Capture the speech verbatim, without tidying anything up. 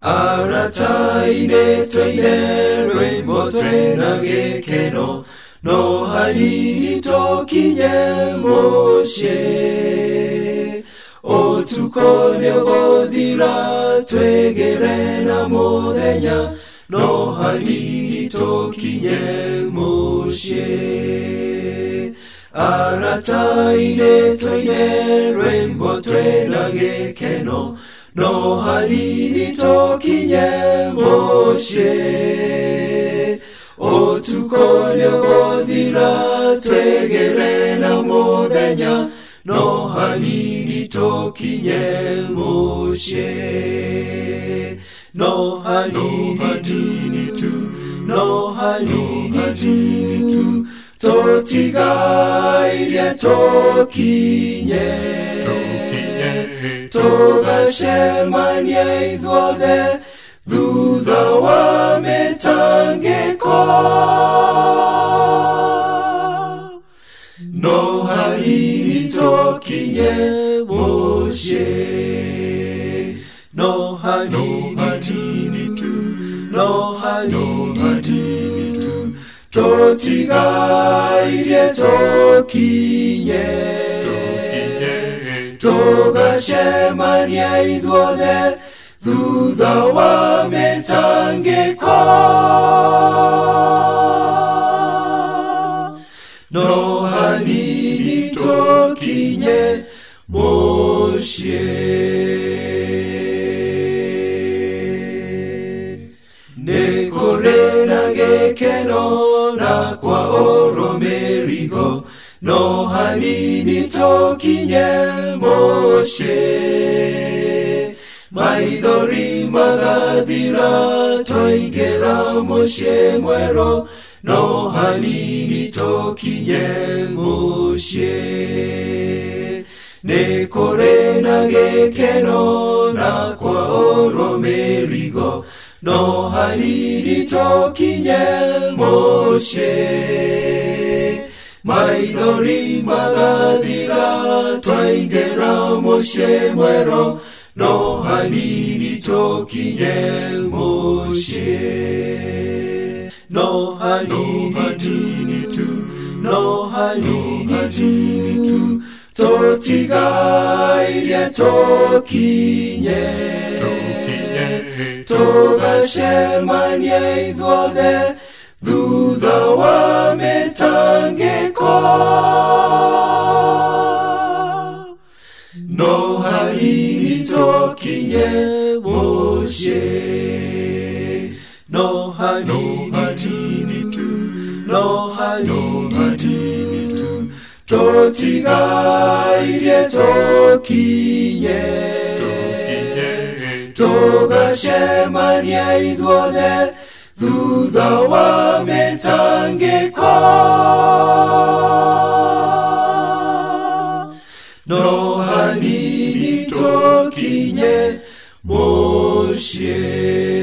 Arata ine toine rainbow twena gekeno no hanini tokinye moshe otukone godira twegere na modenya no hanini tokinye moshe Arata ine toine rainbow twena gekeno no hanini tokinye moshe otukone godira twegere na modenya no hanini tokinye moshe no hanini tu no hanini tu totiga iria tokinye Toga shemania idwode Dhudha wa metangeko No hanini tokinye moshe No hanini tu No hanini tu Totiga irie tokinye Toga shemania idwode Dhudha wa metangeko No hanini tokinye moshe Nekore na gekeno na kwa oromerigo No hanini tokinye moshe Maidori magadira toigera moshe mwero No hanini tokinye moshe Nekore na gekeno na kwa oromerigo No hanini tokinye moshe Maidori magadira twaingera moshe mwero No hanini tokinye moshe No hanini tu No hanini tu Totiga iria tokinye Toga shemania idwode Dhudha wa metangeko No hanini tokinye moshe No hanini tu No hanini tu Totiga irie tokinye Toga shemania idwode Dhudha wa metangeko No hanini tokinye moshe